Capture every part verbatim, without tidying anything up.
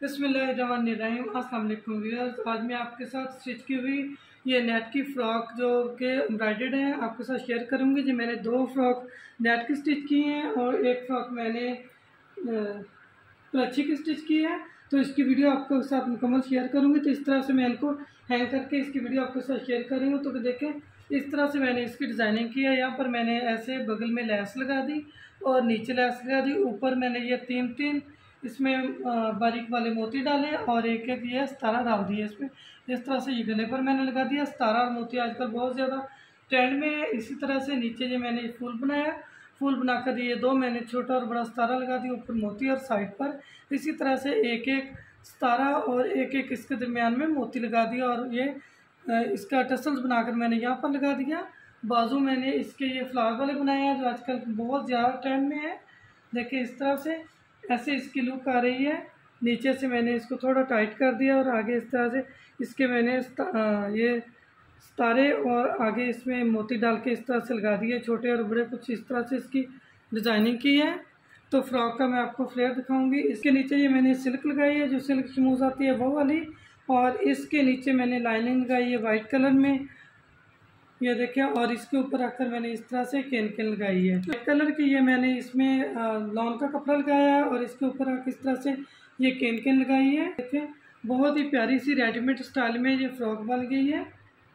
बिस्मिल्लाहिर्रहमानिर्रहीम। अस्सलाम वालेकुम व्यूअर्स। आज मैं आपके साथ स्टिच की हुई ये नेट की फ़्रॉक जो कि एम्ब्रॉयडर्ड है आपके साथ शेयर करूंगी। जी मैंने दो फ्रॉक नेट की स्टिच की हैं और एक फ़्रॉक मैंने प्लच्छी की स्टिच की है। तो इसकी वीडियो आपके साथ मुकम्मल शेयर करूंगी। तो इस तरह से मैं इनको हैंग करके इसकी वीडियो आपके साथ शेयर कर रही हूँ। तो देखें इस तरह से मैंने इसकी डिज़ाइनिंग की है। यहाँ पर मैंने ऐसे बगल में लैस लगा दी और नीचे लैस लगा दी। ऊपर मैंने ये तीन तीन इसमें बारीक वाले मोती डाले और एक एक ये सितारा डाल दिया इसमें। इस तरह से ये गले पर मैंने लगा दिया। सितारा और मोती आजकल बहुत ज़्यादा ट्रेंड में है। इसी तरह से नीचे ये मैंने फूल बनाया। फूल बनाकर ये दो मैंने छोटा और बड़ा सितारा लगा दिया ऊपर मोती और साइड पर। इसी तरह से एक एक सितारा और एक एक इसके दरमियान में मोती लगा दिया और ये इसका टसल्स बनाकर मैंने यहाँ पर लगा दिया। बाजू मैंने इसके ये फ्लावर वाले बनाए हैं जो आजकल बहुत ज़्यादा ट्रेंड में है। देखिए इस तरह से ऐसे इसकी लुक आ रही है। नीचे से मैंने इसको थोड़ा टाइट कर दिया और आगे इस तरह से इसके मैंने ये सितारे और आगे इसमें मोती डाल के इस तरह से लगा दिए छोटे और बड़े। कुछ इस तरह से इसकी डिज़ाइनिंग की है। तो फ्रॉक का मैं आपको फ्लेयर दिखाऊंगी। इसके नीचे ये मैंने सिल्क लगाई है जो सिल्क शमूज आती है वो वाली, और इसके नीचे मैंने लाइनिंग लगाई है वाइट कलर में, ये देखिए। और इसके ऊपर रखकर मैंने इस तरह से कैन कैन लगाई है वाइट कलर की। ये मैंने इसमें लॉन का कपड़ा लगाया है और इसके ऊपर आकर इस तरह से ये कैन कैन लगाई है। देखिए बहुत ही प्यारी सी रेडीमेड स्टाइल में ये फ्रॉक बन गई है।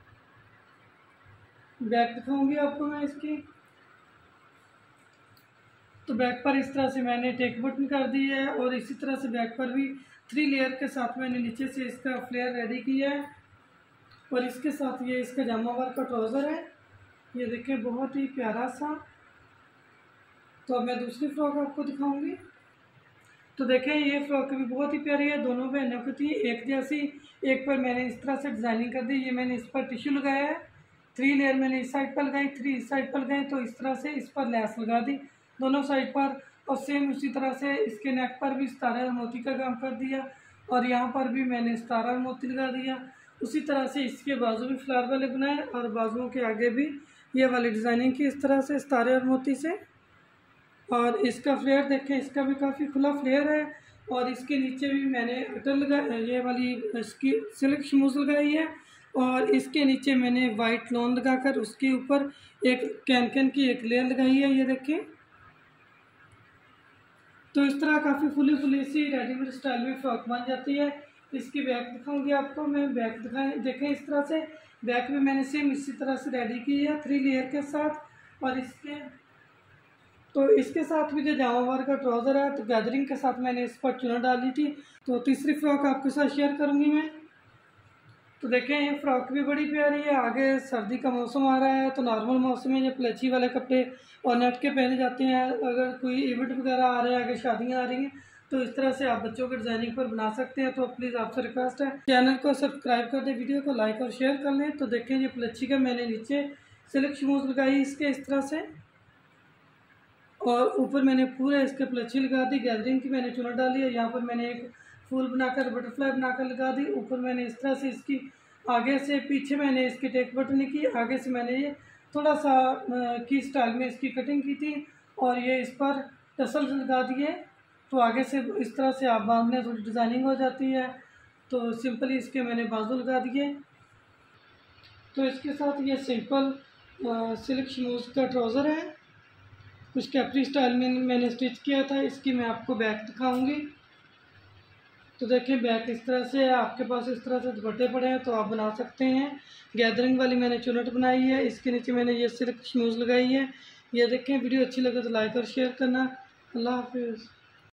बैक दिखाऊंगी आपको मैं इसकी। तो बैक पर इस तरह से मैंने टेक बटन कर दी है और इसी तरह से बैक पर भी थ्री लेयर के साथ मैंने नीचे से इसका फ्लेयर रेडी किया है। और इसके साथ ये इसका जामा वर्क का ट्राउज़र है, ये देखें बहुत ही प्यारा सा। तो अब मैं दूसरी फ्रॉक आपको दिखाऊंगी। तो देखें ये फ्रॉक भी बहुत ही प्यारी है, दोनों बहनों की थी एक जैसी। एक पर मैंने इस तरह से डिज़ाइनिंग कर दी। ये मैंने इस पर टिश्यू लगाया है, थ्री लेयर मैंने इस साइड पर लगाई, थ्री इस साइड पर लगाई। तो इस तरह से इस पर लैस लगा दी दोनों साइड पर। और सेम उसी तरह से इसके नेक पर भी सितारा और मोती का काम कर दिया और यहाँ पर भी मैंने सितारा और मोती लगा दिया। उसी तरह से इसके बाजू भी फ्लावर वाले बनाए और बाजुओं के आगे भी ये वाली डिज़ाइनिंग की इस तरह से सितारे और मोती से। और इसका फ्लेयर देखें, इसका भी काफ़ी खुला फ्लेयर है। और इसके नीचे भी मैंने अटल लगा ये वाली इसकी सिल्क शमूज लगाई है और इसके नीचे मैंने वाइट लॉन लगाकर उसके ऊपर एक कैन कैन की एक लेयर लगाई है, ये देखें। तो इस तरह काफ़ी फुली फुली सी रेडीमेड स्टाइल में फ्रॉक बन जाती है। इसकी बैक दिखाऊंगी आपको मैं। बैक दिखाएं देखें इस तरह से बैक में मैंने सेम इसी तरह से रेडी की है थ्री लेयर के साथ। और इसके तो इसके साथ भी जो जामा वर्क का ट्राउज़र है तो गैदरिंग के साथ मैंने इस पर चुना डाली थी। तो तीसरी फ्रॉक आपके साथ शेयर करूंगी मैं। तो देखें ये फ्रॉक भी बड़ी प्यारी है। आगे सर्दी का मौसम आ रहा है तो नॉर्मल मौसम में ये प्लच्छी वाले कपड़े और नेट के पहने जाते हैं। अगर कोई इवेंट वगैरह आ रहे हैं, आगे शादियाँ आ रही हैं, तो इस तरह से आप बच्चों के डिज़ाइनिंग पर बना सकते हैं। तो प्लीज़ आपसे रिक्वेस्ट है चैनल को सब्सक्राइब कर दें, वीडियो को लाइक और शेयर कर लें। तो देखें ये प्लच्छी का मैंने नीचे सिल्क शमूज लगाई इसके इस तरह से और ऊपर मैंने पूरे इसके प्लच्छी लगा दी। गैदरिंग की मैंने चुना डाली है। यहाँ पर मैंने एक फूल बनाकर बटरफ्लाई बनाकर लगा दी। ऊपर मैंने इस तरह से इसकी आगे से पीछे मैंने इसकी टेक बटन की, आगे से मैंने ये थोड़ा सा की स्टाइल में इसकी कटिंग की थी और ये इस पर टसल्स लगा दिए। तो आगे से इस तरह से आप बांधने थोड़ी डिज़ाइनिंग हो जाती है। तो सिंपली इसके मैंने बाजू लगा दिए। तो इसके साथ ये सिंपल सिल्क शमूज का ट्राउज़र है, कुछ कैप्री स्टाइल में मैंने स्टिच किया था। इसकी मैं आपको बैक दिखाऊंगी। तो देखिए बैक इस तरह से है, आपके पास इस तरह से दुपट्टे पड़े हैं तो आप बना सकते हैं। गैदरिंग वाली मैंने चुनट बनाई है, इसके नीचे मैंने ये सिल्क शमूज लगाई है। ये देखें वीडियो अच्छी लगे तो लाइक और शेयर करना। अल्लाह हाफिज़।